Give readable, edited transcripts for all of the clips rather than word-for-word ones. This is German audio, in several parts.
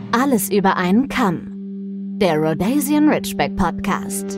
Alles über einen Kamm. Der Rhodesian Ridgeback Podcast.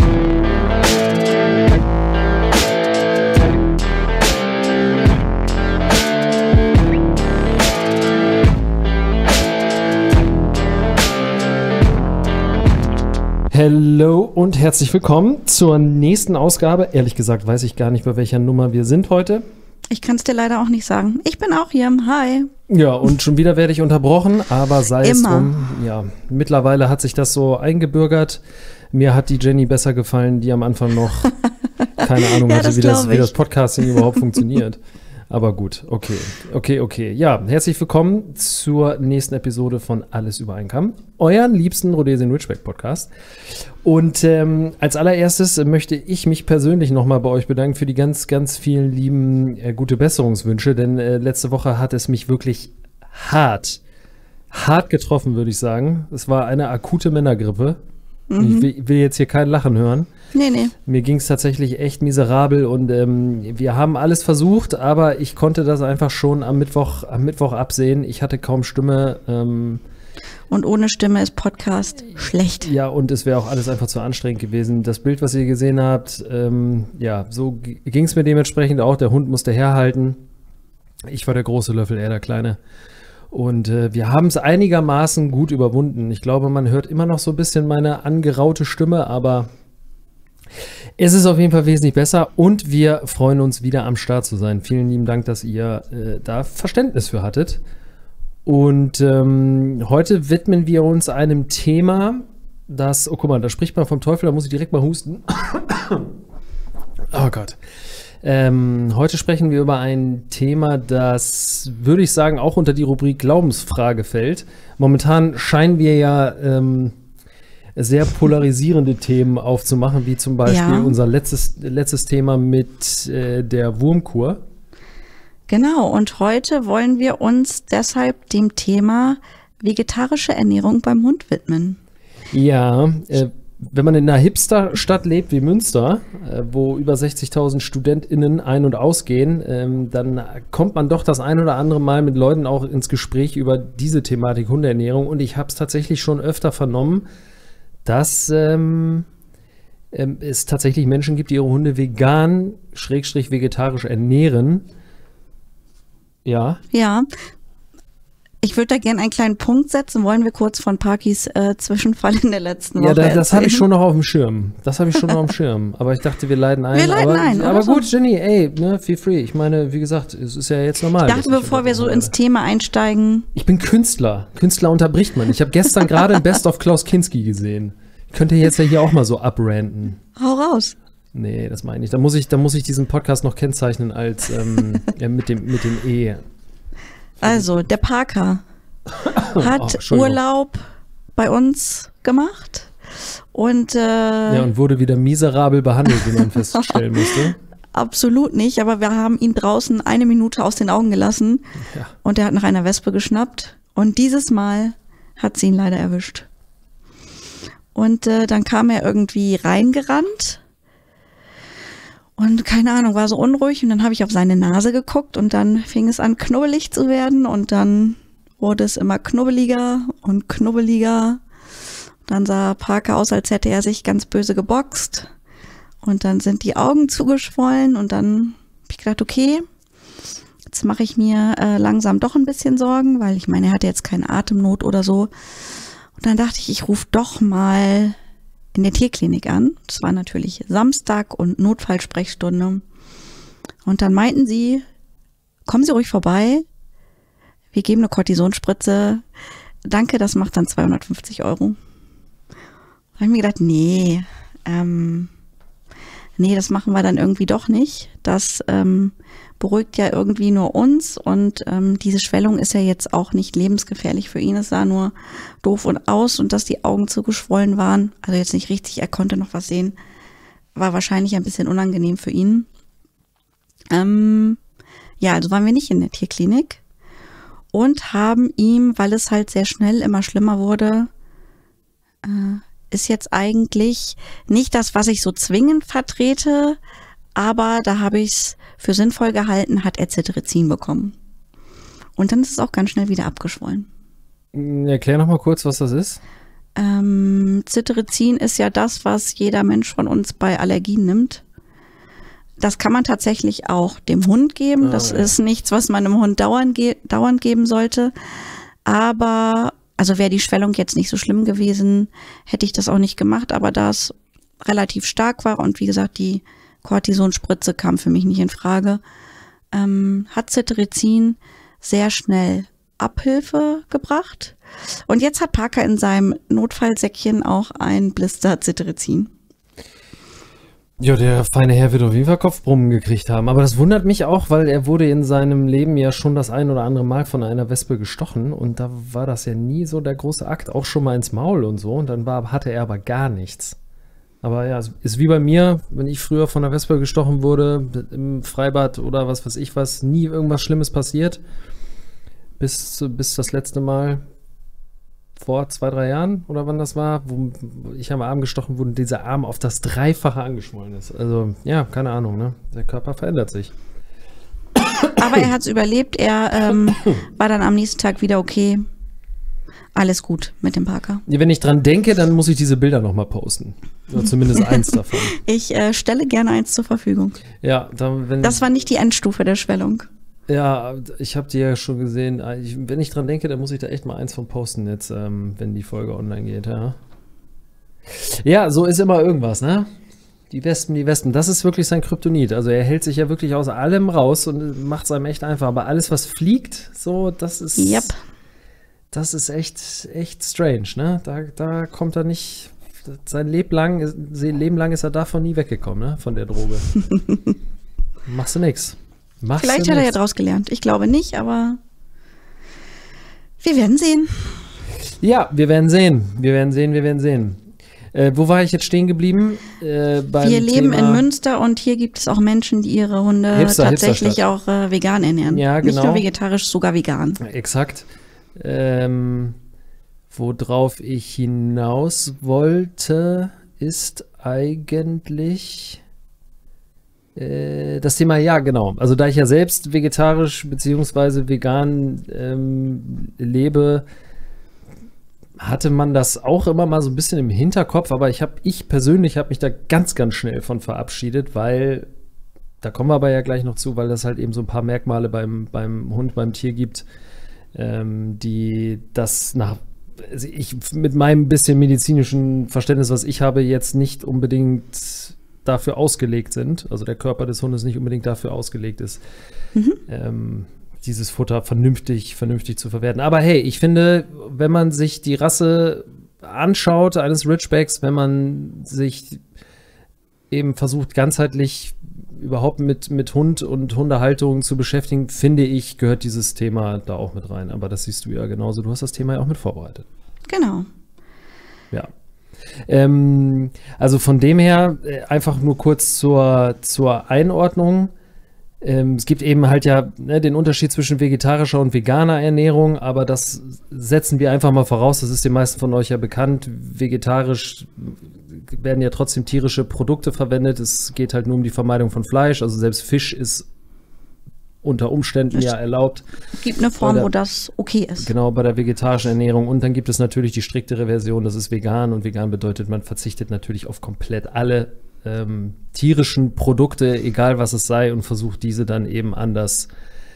Hallo und herzlich willkommen zur nächsten Ausgabe. Ehrlich gesagt weiß ich gar nicht, bei welcher Nummer wir sind heute. Ich kann es dir leider auch nicht sagen. Ich bin auch hier. Hi. Ja, und schon wieder werde ich unterbrochen, aber sei es Immer. drum. Ja, mittlerweile hat sich das so eingebürgert. Mir hat die Jenny besser gefallen, die am Anfang noch keine Ahnung Ja, hatte, das wie das Podcasting überhaupt funktioniert. Aber gut, okay. Ja, herzlich willkommen zur nächsten Episode von Alles über einen Kamm, euren liebsten Rhodesian Ridgeback Podcast. Und als allererstes möchte ich mich persönlich nochmal bei euch bedanken für die ganz, ganz vielen lieben gute Besserungswünsche, denn letzte Woche hat es mich wirklich hart getroffen, würde ich sagen. Es war eine akute Männergrippe. Ich will jetzt hier kein Lachen hören. Nee. Mir ging es tatsächlich echt miserabel und wir haben alles versucht, aber ich konnte das einfach schon am Mittwoch absehen. Ich hatte kaum Stimme. Und ohne Stimme ist Podcast schlecht. Ja, und es wäre auch alles einfach zu anstrengend gewesen. Das Bild, was ihr gesehen habt, ja, so ging es mir dementsprechend auch. Der Hund musste herhalten. Ich war der große Löffel, er der kleine. Und wir haben es einigermaßen gut überwunden. Ich glaube, man hört immer noch so ein bisschen meine angeraute Stimme, aber es ist auf jeden Fall wesentlich besser und wir freuen uns, wieder am Start zu sein. Vielen lieben Dank, dass ihr da Verständnis für hattet. Und heute widmen wir uns einem Thema, das, oh guck mal, da spricht man vom Teufel, da muss ich direkt mal husten. Oh Gott. Heute sprechen wir über ein Thema, das, würde ich sagen, auch unter die Rubrik Glaubensfrage fällt. Momentan scheinen wir ja sehr polarisierende Themen aufzumachen, wie zum Beispiel unser letztes Thema mit der Wurmkur. Genau, und heute wollen wir uns deshalb dem Thema vegetarische Ernährung beim Hund widmen. Ja, wenn man in einer Hipsterstadt lebt wie Münster, wo über 60.000 StudentInnen ein- und ausgehen, dann kommt man doch das ein oder andere Mal mit Leuten auch ins Gespräch über diese Thematik Hundeernährung. Und ich habe es tatsächlich schon öfter vernommen, dass es tatsächlich Menschen gibt, die ihre Hunde vegan, vegetarisch ernähren. Ja. Ja. Ich würde da gerne einen kleinen Punkt setzen. Wollen wir kurz von Parkis Zwischenfall in der letzten Woche Ja, das habe ich erzählen? schon noch auf dem Schirm. Aber ich dachte, wir leiten ein. Wir leiten ein, aber oder so. gut, Jenny, ey, ne, feel free. Ich meine, wie gesagt, es ist ja jetzt normal. Ich dachte, bevor wir so ins Thema einsteigen. Ich bin Künstler. Künstler unterbricht man. Ich habe gestern gerade ein Best of Klaus Kinski gesehen. Ich könnte jetzt ja hier auch mal so abranten. Hau raus. Nee, das meine ich. Da muss ich diesen Podcast noch kennzeichnen als ja, mit dem E. Also, der Parker hat Urlaub bei uns gemacht und und wurde wieder miserabel behandelt, wie man feststellen musste. Absolut nicht, aber wir haben ihn draußen 1 Minute aus den Augen gelassen und er hat nach einer Wespe geschnappt und dieses Mal hat sie ihn leider erwischt. Und dann kam er irgendwie reingerannt und keine Ahnung, war so unruhig und dann habe ich auf seine Nase geguckt und dann fing es an knubbelig zu werden und dann wurde es immer knubbeliger und knubbeliger. Dann sah Parker aus, als hätte er sich ganz böse geboxt und dann sind die Augen zugeschwollen und dann habe ich gedacht, okay, jetzt mache ich mir langsam doch ein bisschen Sorgen, weil ich meine, er hatte jetzt keine Atemnot oder so. Und dann dachte ich rufe doch mal in der Tierklinik an. Das war natürlich Samstag und Notfallsprechstunde. Und dann meinten sie, kommen Sie ruhig vorbei. Wir geben eine Kortisonspritze. Danke, das macht dann 250 €. Da habe ich mir gedacht, nee, das machen wir dann irgendwie doch nicht. Das beruhigt ja irgendwie nur uns und diese Schwellung ist ja jetzt auch nicht lebensgefährlich für ihn. Es sah nur doof und aus und dass die Augen zugeschwollen waren, also jetzt nicht richtig, er konnte noch was sehen, war wahrscheinlich ein bisschen unangenehm für ihn. Ja, also waren wir nicht in der Tierklinik und haben ihm, weil es halt sehr schnell immer schlimmer wurde, ist jetzt eigentlich nicht das, was ich so zwingend vertrete, aber da habe ich es für sinnvoll gehalten, hat er Cetirizin bekommen. Und dann ist es auch ganz schnell wieder abgeschwollen. Erklär noch mal kurz, was das ist. Cetirizin ist ja das, was jeder Mensch von uns bei Allergien nimmt. Das kann man tatsächlich auch dem Hund geben. Das ist nichts, was man einem Hund dauernd geben sollte. Aber, also wäre die Schwellung jetzt nicht so schlimm gewesen, hätte ich das auch nicht gemacht. Aber da es relativ stark war und wie gesagt, die Cortisonspritze kam für mich nicht in Frage, hat Cetirizin sehr schnell Abhilfe gebracht. Und jetzt hat Parker in seinem Notfallsäckchen auch ein Blister Cetirizin. Ja, der feine Herr wird auf jeden Fall Kopfbrummen gekriegt haben. Aber das wundert mich auch, weil er wurde in seinem Leben ja schon das ein oder andere Mal von einer Wespe gestochen. Und da war das ja nie so der große Akt. Auch schon mal ins Maul und so. Und dann hatte er aber gar nichts. Aber ja, ist wie bei mir, wenn ich früher von einer Wespe gestochen wurde, im Freibad oder was weiß ich was, nie irgendwas Schlimmes passiert. Bis das letzte Mal vor 2-3 Jahren oder wann das war, wo ich am Arm gestochen wurde und dieser Arm auf das Dreifache angeschwollen ist. Also ja, keine Ahnung, ne? Der Körper verändert sich. Aber er hat es überlebt, er war dann am nächsten Tag wieder okay. Alles gut mit dem Parker. Ja, wenn ich dran denke, dann muss ich diese Bilder nochmal posten. Oder zumindest eins davon. Ich stelle gerne eins zur Verfügung. Ja, das war nicht die Endstufe der Schwellung. Ja, ich habe die ja schon gesehen. Wenn ich dran denke, dann muss ich da echt mal eins von posten jetzt, wenn die Folge online geht. Ja. Ja, so ist immer irgendwas, ne? Die Wespen, das ist wirklich sein Kryptonit. Also er hält sich ja wirklich aus allem raus und macht es einem echt einfach. Aber alles, was fliegt, so, das ist... Yep. Das ist echt strange, ne? Da kommt er nicht... Sein Leben lang ist er davon nie weggekommen, ne? Von der Droge. Machst du nix. Vielleicht hat er ja draus gelernt. Ich glaube nicht, aber wir werden sehen. Ja, wir werden sehen. Wo war ich jetzt stehen geblieben? Wir leben in Münster und hier gibt es auch Menschen, die ihre Hunde tatsächlich auch vegan ernähren. Ja, genau. Nicht nur vegetarisch, sogar vegan. Exakt. Worauf ich hinaus wollte, ist eigentlich das Thema, ja, genau. Also da ich ja selbst vegetarisch bzw. vegan lebe, hatte man das auch immer mal so ein bisschen im Hinterkopf, aber ich persönlich habe mich da ganz, ganz schnell von verabschiedet, weil, da kommen wir aber ja gleich noch zu, weil das halt eben so ein paar Merkmale beim Hund, beim Tier gibt, die das mit meinem bisschen medizinischen Verständnis, was ich habe, jetzt nicht unbedingt dafür ausgelegt sind, also der Körper des Hundes nicht unbedingt dafür ausgelegt ist, dieses Futter vernünftig zu verwerten. Aber hey, ich finde, wenn man sich die Rasse anschaut eines Ridgebacks, wenn man sich eben versucht, ganzheitlich überhaupt mit Hund und Hundehaltung zu beschäftigen, finde ich, gehört dieses Thema da auch mit rein. Aber das siehst du ja genauso. Du hast das Thema ja auch mit vorbereitet. Genau. Ja. Also von dem her, einfach nur kurz zur Einordnung. Es gibt eben halt ja den Unterschied zwischen vegetarischer und veganer Ernährung, aber das setzen wir einfach mal voraus. Das ist den meisten von euch ja bekannt. Vegetarisch werden ja trotzdem tierische Produkte verwendet. Es geht halt nur um die Vermeidung von Fleisch. Also selbst Fisch ist unter Umständen ja erlaubt. Es gibt eine Form, wo das okay ist. Genau, bei der vegetarischen Ernährung. Und dann gibt es natürlich die striktere Version, das ist vegan. Und vegan bedeutet, man verzichtet natürlich auf komplett alle tierischen Produkte, egal was es sei, und versucht diese dann eben anders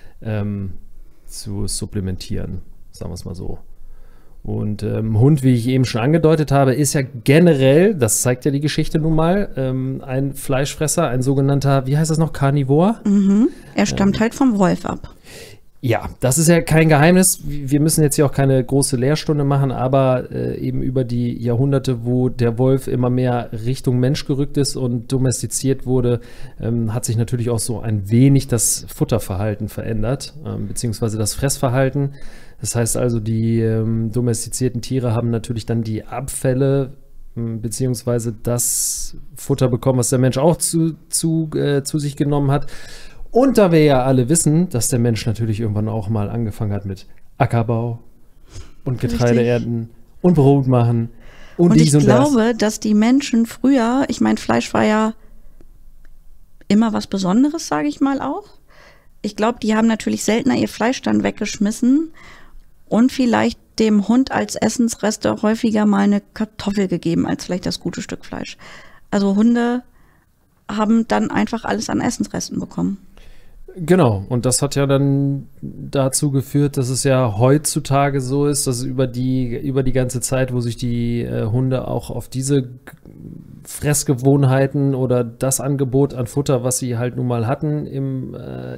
zu supplementieren, sagen wir es mal so. Und Hund, wie ich eben schon angedeutet habe, ist ja generell, das zeigt ja die Geschichte nun mal, ein Fleischfresser, ein sogenannter, wie heißt das noch, Karnivor? Mhm. Er stammt halt vom Wolf ab. Ja, das ist ja kein Geheimnis. Wir müssen jetzt hier auch keine große Lehrstunde machen, aber eben über die Jahrhunderte, wo der Wolf immer mehr Richtung Mensch gerückt ist und domestiziert wurde, hat sich natürlich auch so ein wenig das Futterverhalten verändert, beziehungsweise das Fressverhalten. Das heißt also, die domestizierten Tiere haben natürlich dann die Abfälle beziehungsweise das Futter bekommen, was der Mensch auch zu sich genommen hat. Und da wir ja alle wissen, dass der Mensch natürlich irgendwann auch mal angefangen hat mit Ackerbau und Getreide ernten und Brot machen und dies und das. Und ich glaube, dass die Menschen früher, ich meine, Fleisch war ja immer was Besonderes, sage ich mal auch. Ich glaube, die haben natürlich seltener ihr Fleisch dann weggeschmissen und vielleicht dem Hund als Essensreste häufiger mal eine Kartoffel gegeben als vielleicht das gute Stück Fleisch. Also Hunde haben dann einfach alles an Essensresten bekommen. Genau, und das hat ja dann dazu geführt, dass es ja heutzutage so ist, dass über die ganze Zeit, wo sich die Hunde auch auf diese Fressgewohnheiten oder das Angebot an Futter, was sie halt nun mal hatten, in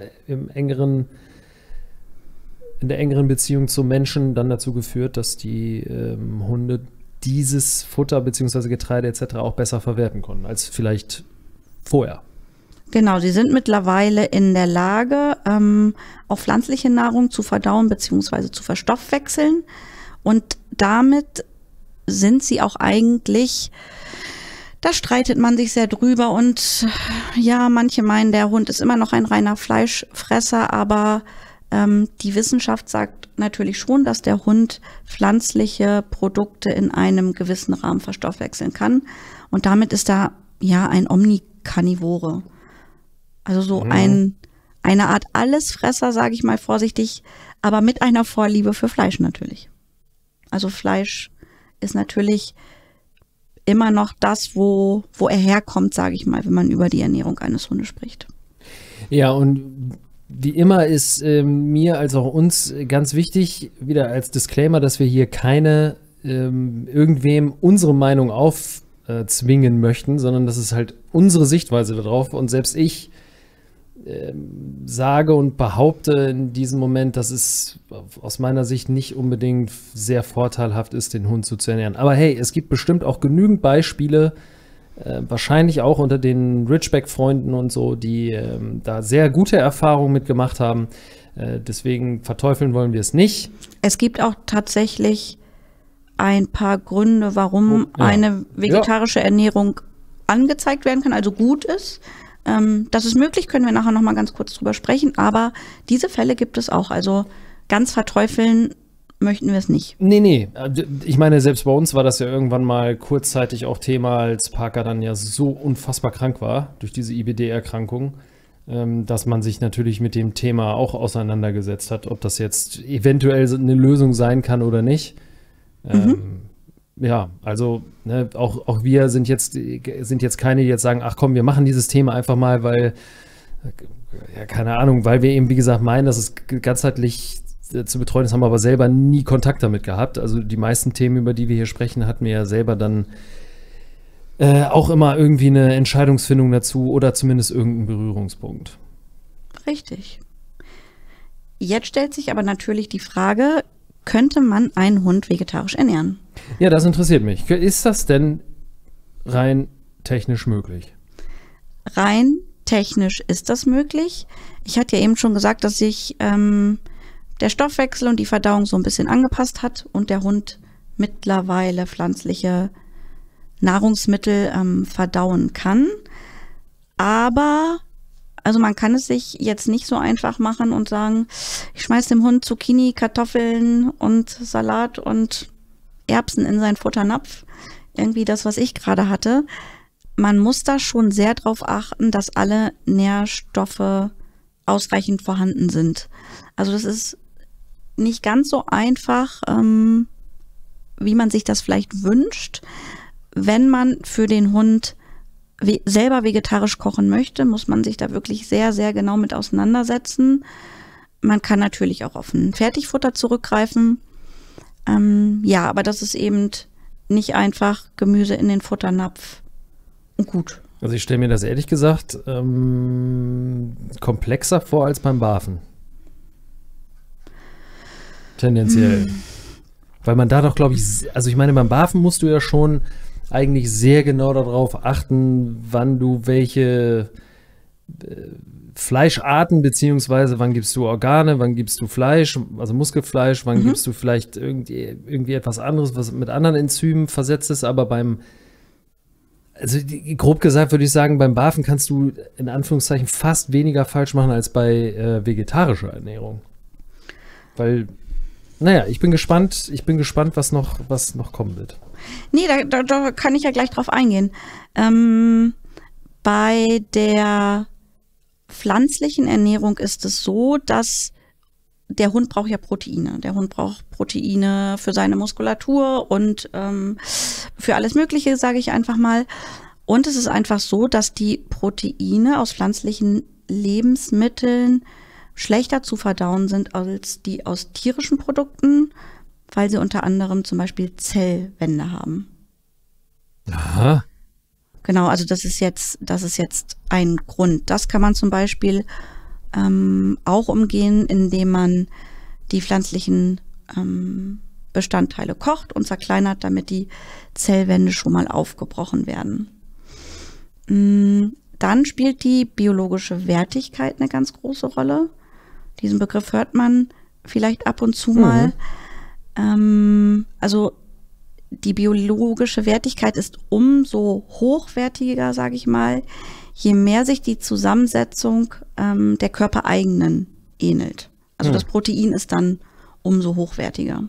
der engeren Beziehung zum Menschen, dann dazu geführt, dass die Hunde dieses Futter bzw. Getreide etc. auch besser verwerten konnten als vielleicht vorher. Genau, sie sind mittlerweile in der Lage, auch pflanzliche Nahrung zu verdauen bzw. zu verstoffwechseln. Und damit sind sie auch eigentlich, da streitet man sich sehr drüber. Und ja, manche meinen, der Hund ist immer noch ein reiner Fleischfresser, aber die Wissenschaft sagt natürlich schon, dass der Hund pflanzliche Produkte in einem gewissen Rahmen verstoffwechseln kann. Und damit ist er ja ein Omnikarnivore. Also so eine Art Allesfresser, sage ich mal vorsichtig, aber mit einer Vorliebe für Fleisch natürlich. Also Fleisch ist natürlich immer noch das, wo er herkommt, sage ich mal, wenn man über die Ernährung eines Hundes spricht. Ja, und wie immer ist mir als auch uns ganz wichtig, wieder als Disclaimer, dass wir hier keine irgendwem unsere Meinung aufzwingen möchten, sondern das ist halt unsere Sichtweise darauf. Und selbst ich sage und behaupte in diesem Moment, dass es aus meiner Sicht nicht unbedingt sehr vorteilhaft ist, den Hund so zu ernähren. Aber hey, es gibt bestimmt auch genügend Beispiele, wahrscheinlich auch unter den Ridgeback-Freunden und so, die da sehr gute Erfahrungen mitgemacht haben. Deswegen verteufeln wollen wir es nicht. Es gibt auch tatsächlich ein paar Gründe, warum eine vegetarische Ernährung angezeigt werden kann, also gut ist. Das ist möglich, können wir nachher noch mal ganz kurz drüber sprechen, aber diese Fälle gibt es auch. Also ganz verteufeln möchten wir es nicht. Nee. Ich meine, selbst bei uns war das ja irgendwann mal kurzzeitig auch Thema, als Parker dann ja so unfassbar krank war durch diese IBD-Erkrankung, dass man sich natürlich mit dem Thema auch auseinandergesetzt hat, ob das jetzt eventuell eine Lösung sein kann oder nicht. Ja, also ne, auch wir sind jetzt keine, die jetzt sagen, ach komm, wir machen dieses Thema einfach mal, weil, ja, keine Ahnung, weil wir eben, wie gesagt, meinen, dass es ganzheitlich zu betreuen ist, haben wir aber selber nie Kontakt damit gehabt. Also die meisten Themen, über die wir hier sprechen, hatten wir ja selber dann auch immer irgendwie eine Entscheidungsfindung dazu oder zumindest irgendeinen Berührungspunkt. Richtig. Jetzt stellt sich aber natürlich die Frage, könnte man einen Hund vegetarisch ernähren? Ja, das interessiert mich. Ist das denn rein technisch möglich? Rein technisch ist das möglich. Ich hatte ja eben schon gesagt, dass sich der Stoffwechsel und die Verdauung so ein bisschen angepasst hat und der Hund mittlerweile pflanzliche Nahrungsmittel verdauen kann. Aber also man kann es sich jetzt nicht so einfach machen und sagen, ich schmeiße dem Hund Zucchini, Kartoffeln und Salat und Erbsen in seinen Futternapf. Irgendwie das, was ich gerade hatte. Man muss da schon sehr drauf achten, dass alle Nährstoffe ausreichend vorhanden sind. Also das ist nicht ganz so einfach, wie man sich das vielleicht wünscht. Wenn man für den Hund selber vegetarisch kochen möchte, muss man sich da wirklich sehr, sehr genau mit auseinandersetzen. Man kann natürlich auch auf ein Fertigfutter zurückgreifen. Ja, aber das ist eben nicht einfach Gemüse in den Futternapf und gut. Also ich stelle mir das ehrlich gesagt komplexer vor als beim Barfen. Tendenziell. Weil man da doch, glaube ich, also ich meine, beim Barfen musst du ja schon eigentlich sehr genau darauf achten, wann du welche Fleischarten, beziehungsweise wann gibst du Organe, wann gibst du Fleisch, also Muskelfleisch, wann gibst du vielleicht irgendwie etwas anderes, was mit anderen Enzymen versetzt ist, aber also grob gesagt würde ich sagen, beim Barfen kannst du in Anführungszeichen fast weniger falsch machen als bei vegetarischer Ernährung. Weil, naja, ich bin gespannt, was noch kommen wird. Nee, da kann ich ja gleich drauf eingehen. Bei der pflanzlichen Ernährung ist es so, dass der Hund braucht ja Proteine. Der Hund braucht Proteine für seine Muskulatur und für alles Mögliche, sage ich einfach mal. Und es ist einfach so, dass die Proteine aus pflanzlichen Lebensmitteln schlechter zu verdauen sind als die aus tierischen Produkten, weil sie unter anderem zum Beispiel Zellwände haben. Aha. Genau, also das ist jetzt ein Grund. Das kann man zum Beispiel auch umgehen, indem man die pflanzlichen Bestandteile kocht und zerkleinert, damit die Zellwände schon mal aufgebrochen werden. Dann spielt die biologische Wertigkeit eine ganz große Rolle. Diesen Begriff hört man vielleicht ab und zu mal. Also die biologische Wertigkeit ist umso hochwertiger, sage ich mal, je mehr sich die Zusammensetzung der körpereigenen ähnelt. Also das Protein ist dann umso hochwertiger.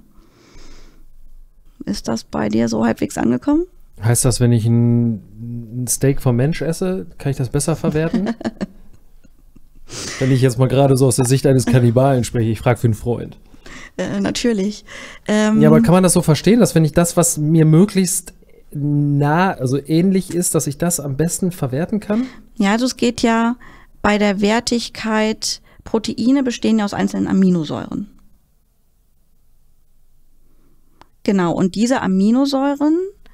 Ist das bei dir so halbwegs angekommen? Heißt das, wenn ich ein Steak vom Mensch esse, kann ich das besser verwerten? Wenn ich jetzt mal gerade so aus der Sicht eines Kannibalen spreche, ich frage für einen Freund. Natürlich. Ja, aber kann man das so verstehen, dass wenn ich das, was mir möglichst nah, also ähnlich ist, dass ich das am besten verwerten kann? Ja, also es geht ja bei der Wertigkeit, Proteine bestehen ja aus einzelnen Aminosäuren. Genau, und diese Aminosäuren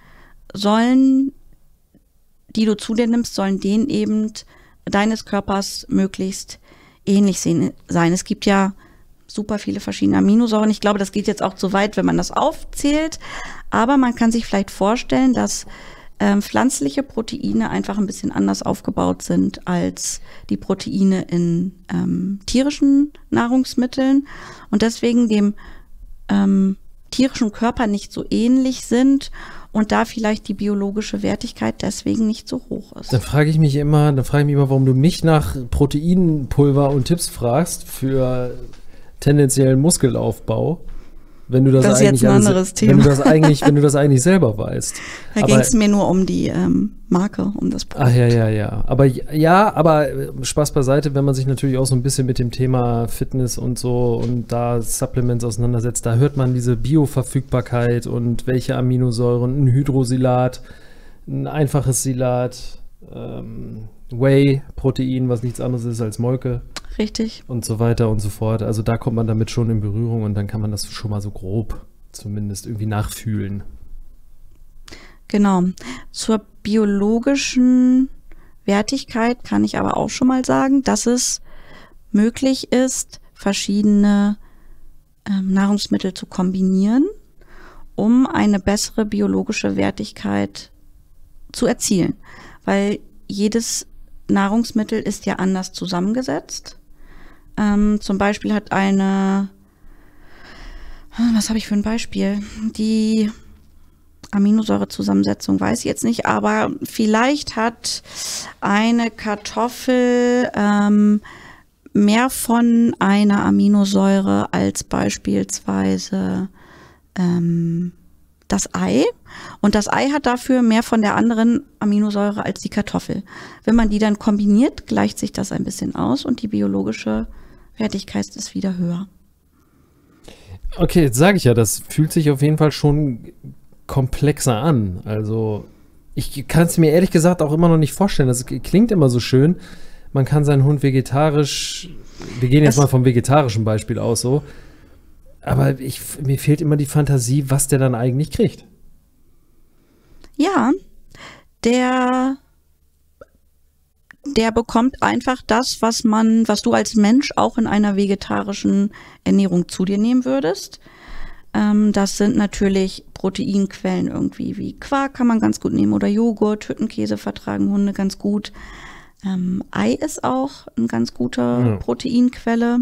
die du zu dir nimmst, sollen denen eben deines Körpers möglichst ähnlich sein. Es gibt ja super viele verschiedene Aminosäuren. Ich glaube, das geht jetzt auch zu weit, wenn man das aufzählt. Aber man kann sich vielleicht vorstellen, dass pflanzliche Proteine einfach ein bisschen anders aufgebaut sind als die Proteine in tierischen Nahrungsmitteln und deswegen dem tierischen Körper nicht so ähnlich sind und da vielleicht die biologische Wertigkeit deswegen nicht so hoch ist. Dann frage ich mich immer, warum du mich nach Proteinpulver und Tipps fragst für tendenziellen Muskelaufbau, wenn du das ist eigentlich jetzt ein anderes Thema. wenn du das eigentlich selber weißt. Da ging es mir nur um die Marke, um das Produkt. Ach ja. Aber Spaß beiseite, wenn man sich natürlich auch so ein bisschen mit dem Thema Fitness und so und da Supplements auseinandersetzt, da hört man diese Bioverfügbarkeit und welche Aminosäuren, ein Hydrosilat, ein einfaches Silat, Whey-Protein, was nichts anderes ist als Molke. Richtig. Und so weiter und so fort. Also da kommt man damit schon in Berührung und dann kann man das schon mal so grob zumindest irgendwie nachfühlen. Genau. Zur biologischen Wertigkeit kann ich aber auch schon mal sagen, dass es möglich ist, verschiedene Nahrungsmittel zu kombinieren, um eine bessere biologische Wertigkeit zu erzielen. Weil jedes Nahrungsmittel ist ja anders zusammengesetzt. Zum Beispiel hat was habe ich für ein Beispiel? Die Aminosäurezusammensetzung weiß ich jetzt nicht, aber vielleicht hat eine Kartoffel mehr von einer Aminosäure als beispielsweise das Ei. Und das Ei hat dafür mehr von der anderen Aminosäure als die Kartoffel. Wenn man die dann kombiniert, gleicht sich das ein bisschen aus und die biologische Wertigkeit ist wieder höher. Okay, jetzt sage ich ja, das fühlt sich auf jeden Fall schon komplexer an. Also ich kann es mir ehrlich gesagt auch immer noch nicht vorstellen. Das klingt immer so schön. Man kann seinen Hund vegetarisch, wir gehen jetzt mal vom vegetarischen Beispiel aus so, aber mir fehlt immer die Fantasie, was der dann eigentlich kriegt. Ja, der bekommt einfach das, was du als Mensch auch in einer vegetarischen Ernährung zu dir nehmen würdest. Das sind natürlich Proteinquellen irgendwie wie Quark kann man ganz gut nehmen oder Joghurt, Hüttenkäse vertragen Hunde ganz gut. Ei ist auch eine ganz gute Proteinquelle.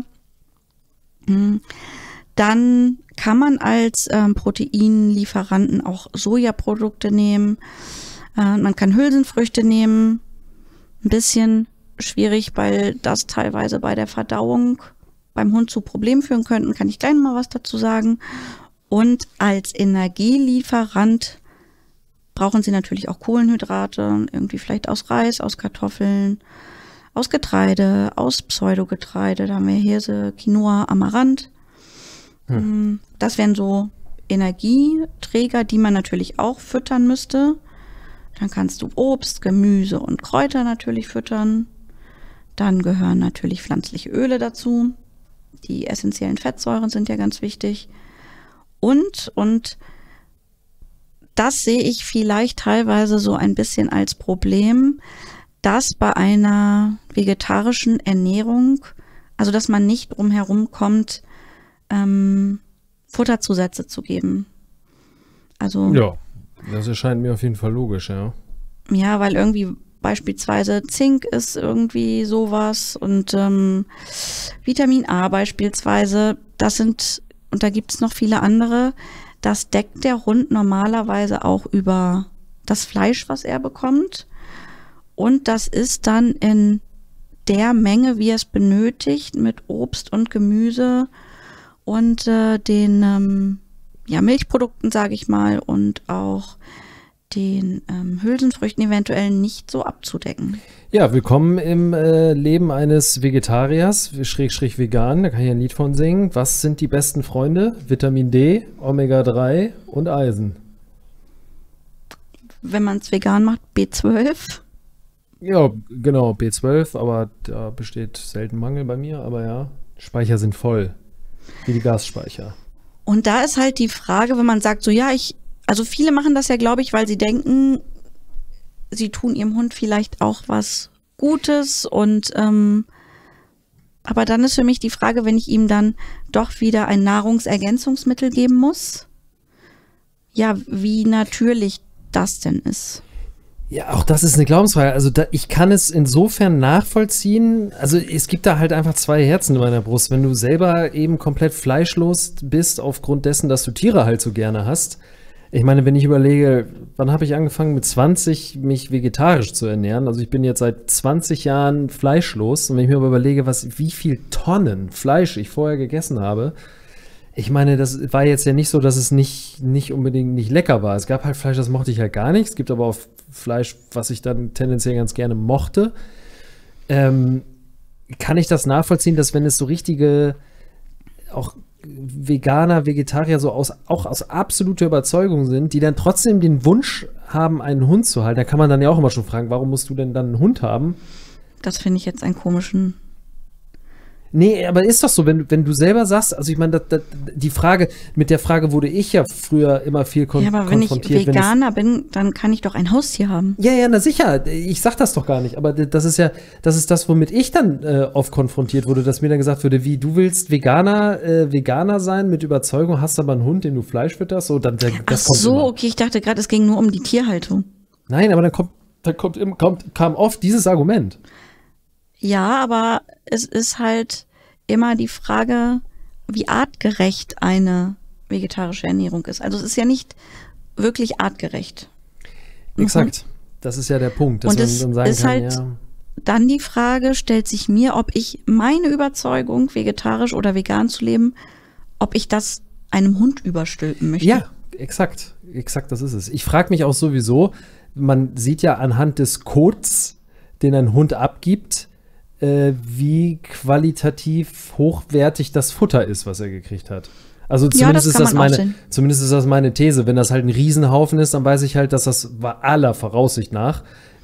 Dann kann man als Proteinlieferanten auch Sojaprodukte nehmen. Man kann Hülsenfrüchte nehmen. Ein bisschen schwierig, weil das teilweise bei der Verdauung beim Hund zu Problemen führen könnten. Kann ich gleich mal was dazu sagen. Und als Energielieferant brauchen sie natürlich auch Kohlenhydrate, irgendwie vielleicht aus Reis, aus Kartoffeln, aus Getreide, aus Pseudogetreide. Da haben wir Hirse, Quinoa, Amaranth. Das wären so Energieträger, die man natürlich auch füttern müsste. Dann kannst du Obst, Gemüse und Kräuter natürlich füttern. Dann gehören natürlich pflanzliche Öle dazu. Die essentiellen Fettsäuren sind ja ganz wichtig. Und das sehe ich vielleicht teilweise so ein bisschen als Problem, dass bei einer vegetarischen Ernährung, also dass man nicht drumherum kommt, Futterzusätze zu geben. Also Ja, das erscheint mir auf jeden Fall logisch, ja. ja, weil irgendwie beispielsweise Zink ist irgendwie sowas und Vitamin A beispielsweise, das sind, und da gibt es noch viele andere, das deckt der Hund normalerweise auch über das Fleisch, was er bekommt. Und das ist dann in der Menge, wie er es benötigt, mit Obst und Gemüse und den Milchprodukten, sage ich mal, und auch den Hülsenfrüchten eventuell nicht so abzudecken. Ja, willkommen im Leben eines Vegetariers, Schrägstrich vegan, da kann ich ein Lied von singen. Was sind die besten Freunde? Vitamin D, Omega-3 und Eisen. Wenn man es vegan macht, B12. Ja, genau, B12, aber da besteht selten Mangel bei mir, aber ja, Speicher sind voll, wie die Gasspeicher. Und da ist halt die Frage, wenn man sagt, so ja, also viele machen das ja, glaube ich, weil sie denken, sie tun ihrem Hund vielleicht auch was Gutes und aber dann ist für mich die Frage, wenn ich ihm dann doch wieder ein Nahrungsergänzungsmittel geben muss, ja, wie natürlich das denn ist. Ja, auch das ist eine Glaubensfrage. Also ich kann es insofern nachvollziehen. Also es gibt da halt einfach zwei Herzen in meiner Brust. Wenn du selber eben komplett fleischlos bist, aufgrund dessen, dass du Tiere halt so gerne hast. Ich meine, wenn ich überlege, wann habe ich angefangen mit 20 mich vegetarisch zu ernähren? Also ich bin jetzt seit 20 Jahren fleischlos. Und wenn ich mir aber überlege, wie viel Tonnen Fleisch ich vorher gegessen habe, ich meine, das war jetzt ja nicht so, dass es nicht unbedingt nicht lecker war. Es gab halt Fleisch, das mochte ich halt gar nicht. Es gibt aber auch Fleisch, was ich dann tendenziell ganz gerne mochte. Kann ich das nachvollziehen, dass wenn es so richtige, auch Veganer, Vegetarier so auch aus absoluter Überzeugung sind, die dann trotzdem den Wunsch haben, einen Hund zu halten, da kann man dann ja auch immer schon fragen, warum musst du denn dann einen Hund haben? Das finde ich jetzt einen komischen. Nee, aber ist doch so, wenn du selber sagst, also ich meine, mit der Frage wurde ich ja früher immer viel konfrontiert. Ja, aber wenn ich Veganer bin, dann kann ich doch ein Haustier haben. Ja, na sicher, ich sag das doch gar nicht, aber das ist das, womit ich dann oft konfrontiert wurde, dass mir dann gesagt wurde, wie, du willst Veganer sein mit Überzeugung, hast aber einen Hund, den du Fleisch fütterst, so, dann, das Ach kommt so, immer. okay, ich dachte gerade, es ging nur um die Tierhaltung. Nein, aber kam oft dieses Argument. Ja, aber es ist halt immer die Frage, wie artgerecht eine vegetarische Ernährung ist. Also es ist ja nicht wirklich artgerecht. Exakt. Das ist ja der Punkt, dass und man es dann sagen ist kann, halt ja. Dann die Frage stellt sich mir, ob ich meine Überzeugung, vegetarisch oder vegan zu leben, ob ich das einem Hund überstülpen möchte. Ja, exakt, das ist es. Ich frage mich auch sowieso, man sieht ja anhand des Codes, den ein Hund abgibt, wie qualitativ hochwertig das Futter ist, was er gekriegt hat. Also zumindest, zumindest ist das meine These. Wenn das halt ein Riesenhaufen ist, dann weiß ich halt, dass das aller Voraussicht nach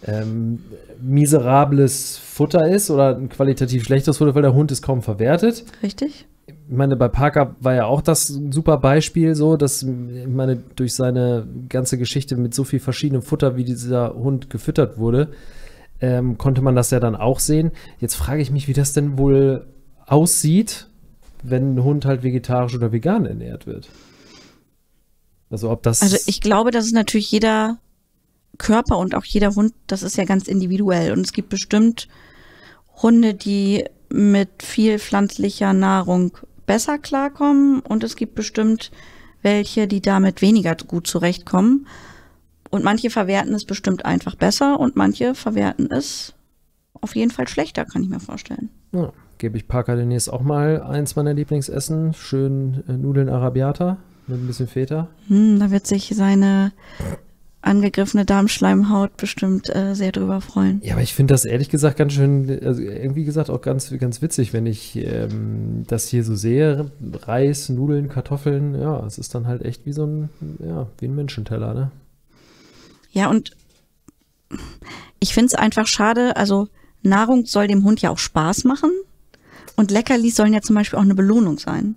miserables Futter ist oder ein qualitativ schlechtes Futter, weil der Hund ist kaum verwertet. Richtig. Ich meine, bei Parker war ja auch das ein super Beispiel so, dass, ich meine, durch seine ganze Geschichte mit so viel verschiedenem Futter, wie dieser Hund gefüttert wurde, konnte man das ja dann auch sehen. Jetzt frage ich mich, wie das denn wohl aussieht, wenn ein Hund halt vegetarisch oder vegan ernährt wird. Also ob das... Also ich glaube, dass es natürlich jeder Körper und auch jeder Hund, das ist ja ganz individuell. Und es gibt bestimmt Hunde, die mit viel pflanzlicher Nahrung besser klarkommen. Und es gibt bestimmt welche, die damit weniger gut zurechtkommen. Und manche verwerten es bestimmt einfach besser und manche verwerten es auf jeden Fall schlechter, kann ich mir vorstellen. Ja, gebe ich Parker demnächst auch mal eins meiner Lieblingsessen. Schön Nudeln Arrabbiata mit ein bisschen Feta. Da wird sich seine angegriffene Darmschleimhaut bestimmt sehr drüber freuen. Ja, aber ich finde das ehrlich gesagt ganz schön, also irgendwie gesagt auch ganz witzig, wenn ich das hier so sehe. Reis, Nudeln, Kartoffeln, ja, es ist dann halt echt wie wie ein Menschenteller, ne? Ja, und ich finde es einfach schade, also Nahrung soll dem Hund ja auch Spaß machen und Leckerlis sollen ja zum Beispiel auch eine Belohnung sein.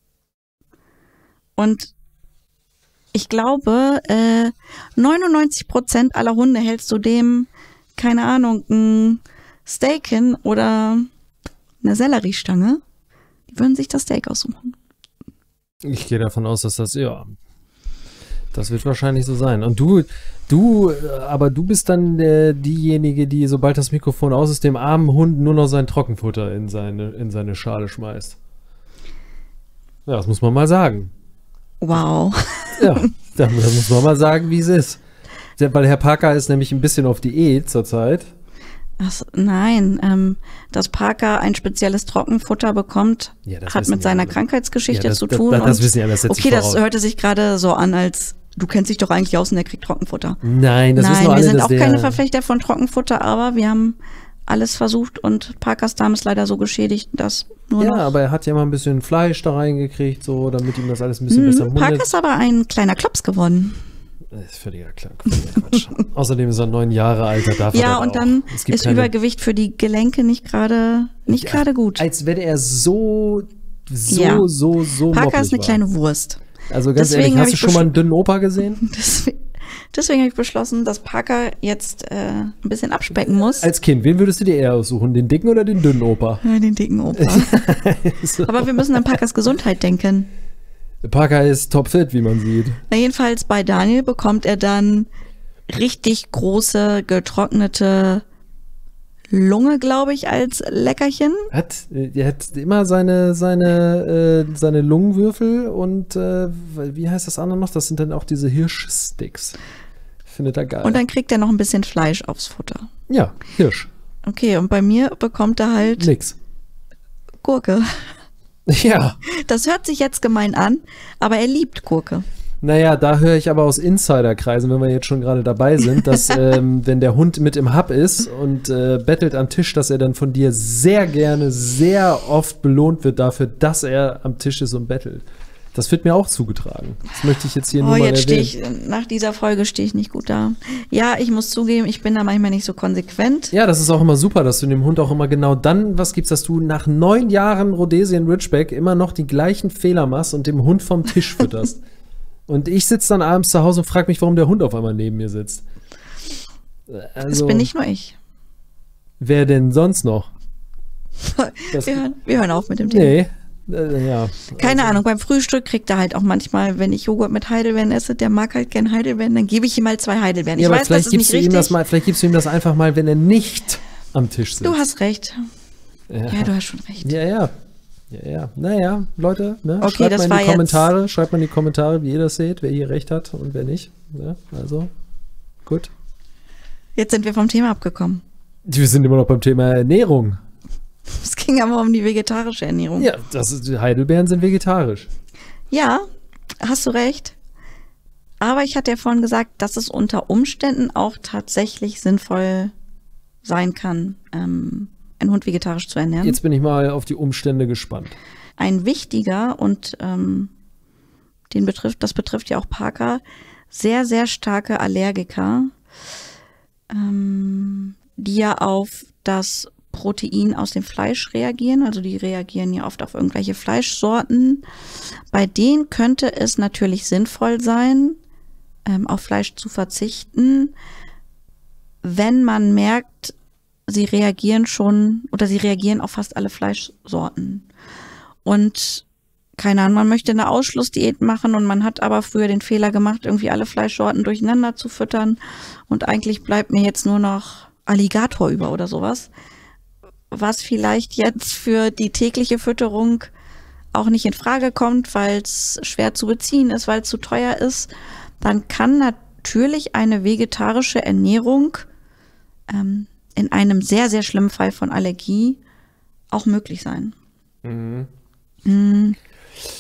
Und ich glaube, 99% aller Hunde hältst du dem, keine Ahnung, ein Steak hin oder eine Selleriestange. Die würden sich das Steak aussuchen. Ich gehe davon aus, dass das wird wahrscheinlich so sein. Und aber du bist dann diejenige, die, sobald das Mikrofon aus ist, dem armen Hund nur noch sein Trockenfutter in seine Schale schmeißt. Ja, das muss man mal sagen. Wow. Ja, da muss man mal sagen, wie es ist. Weil Herr Parker ist nämlich ein bisschen auf Diät zurzeit. Nein, dass Parker ein spezielles Trockenfutter bekommt, hat mit seiner Krankheitsgeschichte zu tun. Das wissen ja, das setzt okay, das hörte sich gerade so an, als du kennst dich doch eigentlich aus und er kriegt Trockenfutter. Nein, das wissen wir alle. Wir sind auch keine Verfechter von Trockenfutter, aber wir haben alles versucht und Parkers Darm ist leider so geschädigt, dass nur noch... Ja, aber er hat ja mal ein bisschen Fleisch da reingekriegt, so, damit ihm das alles ein bisschen besser mundet. Parker ist aber ein kleiner Klops geworden. Das ist völliger Quatsch. Außerdem ist er 9 Jahre alt, da darf er Ja, und dann ist Übergewicht für die Gelenke nicht gerade gut. Als wenn er so Parker ist eine kleine Wurst. Also ganz ehrlich, hast du schon mal einen dünnen Opa gesehen? Deswegen habe ich beschlossen, dass Parker jetzt ein bisschen abspecken muss. Als Kind, wen würdest du dir eher aussuchen? Den dicken oder den dünnen Opa? Ja, den dicken Opa. So. Aber wir müssen an Parkers Gesundheit denken. Parker ist topfit, wie man sieht. Na, jedenfalls bei Daniel bekommt er dann richtig große, getrocknete Lunge, glaube ich, als Leckerchen. Er hat immer seine Lungenwürfel und wie heißt das andere noch? Das sind dann auch diese Hirschsticks. Findet er geil. Und dann kriegt er noch ein bisschen Fleisch aufs Futter. Ja, Hirsch. Okay, und bei mir bekommt er halt nix. Gurke. Ja. Das hört sich jetzt gemein an, aber er liebt Gurke. Naja, da höre ich aber aus Insiderkreisen, wenn wir jetzt schon gerade dabei sind, dass wenn der Hund mit im Hub ist und bettelt am Tisch, dass er dann von dir sehr gerne, sehr oft belohnt wird dafür, dass er am Tisch ist und bettelt. Das wird mir auch zugetragen. Das möchte ich jetzt hier nur mal erwähnen. Nach dieser Folge stehe ich nicht gut da. Ja, ich muss zugeben, ich bin da manchmal nicht so konsequent. Ja, das ist auch immer super, dass du dem Hund auch immer genau dann was gibst, dass du nach 9 Jahren Rhodesian Ridgeback immer noch die gleichen Fehler machst und dem Hund vom Tisch fütterst. Und ich sitze dann abends zu Hause und frage mich, warum der Hund auf einmal neben mir sitzt. Also, das bin nicht nur ich. Wer denn sonst noch? Wir hören auf mit dem Thema. Nee. Ja. Keine Ahnung, beim Frühstück kriegt er halt auch manchmal, wenn ich Joghurt mit Heidelbeeren esse, der mag halt gern Heidelbeeren, dann gebe ich ihm mal 2 Heidelbeeren. Ich weiß, das ist nicht richtig. Vielleicht gibst du ihm das einfach mal, wenn er nicht am Tisch sitzt. Du hast recht. Ja, du hast schon recht. Ja. Naja, Leute, ne? Okay, schreibt mal in die Kommentare, wie ihr das seht, wer hier recht hat und wer nicht. Ja, also, gut. Jetzt sind wir vom Thema abgekommen. Wir sind immer noch beim Thema Ernährung. Es ging aber um die vegetarische Ernährung. Ja, Heidelbeeren sind vegetarisch. Ja, hast du recht. Aber ich hatte ja vorhin gesagt, dass es unter Umständen auch tatsächlich sinnvoll sein kann, einen Hund vegetarisch zu ernähren. Jetzt bin ich mal auf die Umstände gespannt. Ein wichtiger und das betrifft ja auch Parker, sehr, sehr starke Allergiker, die ja auf das Protein aus dem Fleisch reagieren. Also die reagieren ja oft auf irgendwelche Fleischsorten. Bei denen könnte es natürlich sinnvoll sein, auf Fleisch zu verzichten, wenn man merkt, sie reagieren auf fast alle Fleischsorten. Und keine Ahnung, man möchte eine Ausschlussdiät machen und man hat aber früher den Fehler gemacht, irgendwie alle Fleischsorten durcheinander zu füttern und eigentlich bleibt mir jetzt nur noch Alligator über oder sowas, was vielleicht jetzt für die tägliche Fütterung auch nicht in Frage kommt, weil es schwer zu beziehen ist, weil es zu teuer ist, dann kann natürlich eine vegetarische Ernährung in einem sehr, sehr schlimmen Fall von Allergie auch möglich sein.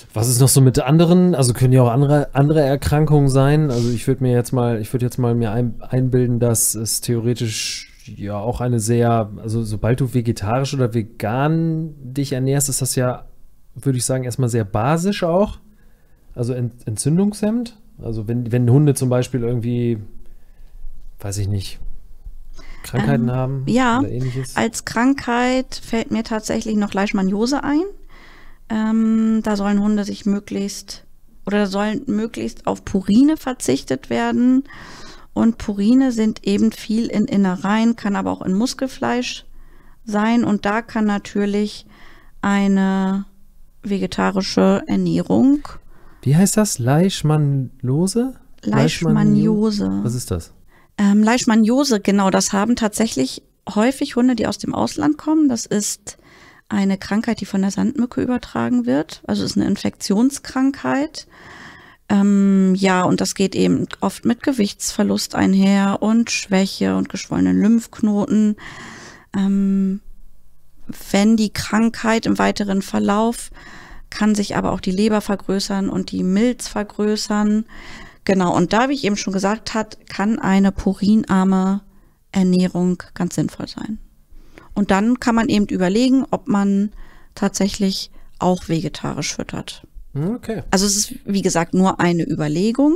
Was ist noch so mit anderen, also können ja auch andere Erkrankungen sein. Also ich würde jetzt mal mir einbilden, dass es theoretisch ja auch eine sehr, also sobald du vegetarisch oder vegan dich ernährst, ist das ja, würde ich sagen, erstmal sehr basisch auch. Also entzündungshemmend. Also wenn Hunde zum Beispiel irgendwie, weiß ich nicht, Krankheiten haben ja, oder ähnliches. Als Krankheit fällt mir tatsächlich noch Leishmaniose ein. Da sollen Hunde sich möglichst auf Purine verzichtet werden. Und Purine sind eben viel in Innereien, kann aber auch in Muskelfleisch sein. Und da kann natürlich eine vegetarische Ernährung. Wie heißt das? Leishmaniose? Leishmaniose. Was ist das? Leishmaniose, genau, das haben tatsächlich häufig Hunde, die aus dem Ausland kommen. Das ist eine Krankheit, die von der Sandmücke übertragen wird. Also ist eine Infektionskrankheit. Ja, und das geht eben oft mit Gewichtsverlust einher und Schwäche und geschwollenen Lymphknoten. Wenn die Krankheit im weiteren Verlauf kann sich aber auch die Leber vergrößern und die Milz vergrößern. Genau, und da, wie ich eben schon gesagt habe, kann eine purinarme Ernährung ganz sinnvoll sein. Und dann kann man eben überlegen, ob man tatsächlich auch vegetarisch füttert. Okay. Also es ist, wie gesagt, nur eine Überlegung.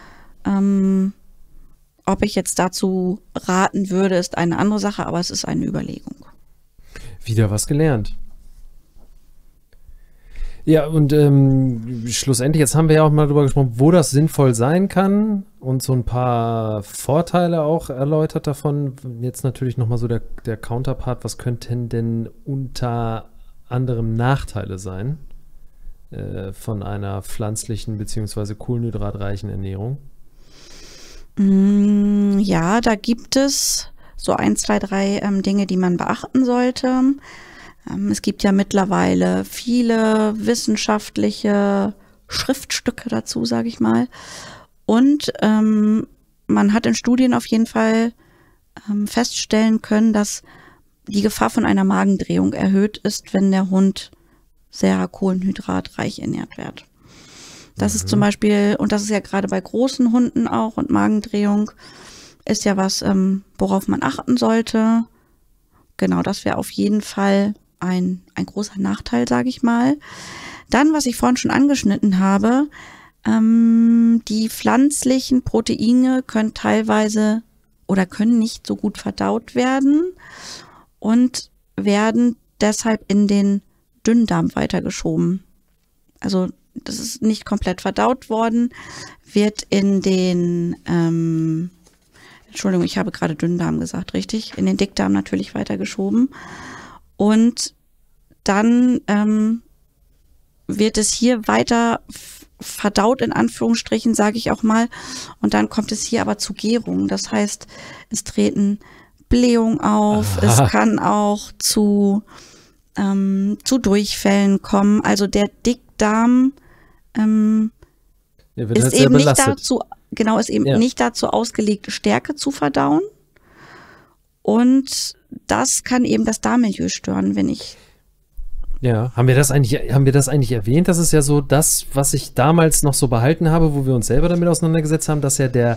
Ob ich jetzt dazu raten würde, ist eine andere Sache, aber es ist eine Überlegung. Wieder was gelernt. Ja, und schlussendlich, jetzt haben wir ja auch mal darüber gesprochen, wo das sinnvoll sein kann und so ein paar Vorteile auch erläutert davon. Jetzt natürlich nochmal so der Counterpart, was könnten denn unter anderem Nachteile sein von einer pflanzlichen bzw. kohlenhydratreichen Ernährung? Ja, da gibt es so 1, 2, 3 Dinge, die man beachten sollte. Es gibt ja mittlerweile viele wissenschaftliche Schriftstücke dazu, sage ich mal. Und man hat in Studien auf jeden Fall feststellen können, dass die Gefahr von einer Magendrehung erhöht ist, wenn der Hund sehr kohlenhydratreich ernährt wird. Das ist zum Beispiel, und das ist ja gerade bei großen Hunden auch, und Magendrehung ist ja was, worauf man achten sollte. Genau, das wäre auf jeden Fall ein großer Nachteil, sage ich mal. Dann, was ich vorhin schon angeschnitten habe, die pflanzlichen Proteine können teilweise oder können nicht so gut verdaut werden und werden deshalb in den Dünndarm weitergeschoben. Also das ist nicht komplett verdaut worden, wird in den, Entschuldigung, ich habe gerade Dünndarm gesagt, richtig? In den Dickdarm natürlich weitergeschoben. Und dann wird es hier weiter verdaut, in Anführungsstrichen, sage ich auch mal. Und dann kommt es hier aber zu Gärung. Das heißt, es treten Blähungen auf. Aha. Es kann auch zu Durchfällen kommen. Also der Dickdarm ist eben nicht dazu, nicht dazu ausgelegt, Stärke zu verdauen. Und das kann eben das Darmmilieu stören, wenn ich. Ja, haben wir das eigentlich erwähnt? Das ist ja so das, was ich damals noch so behalten habe, wo wir uns selber damit auseinandergesetzt haben, dass ja der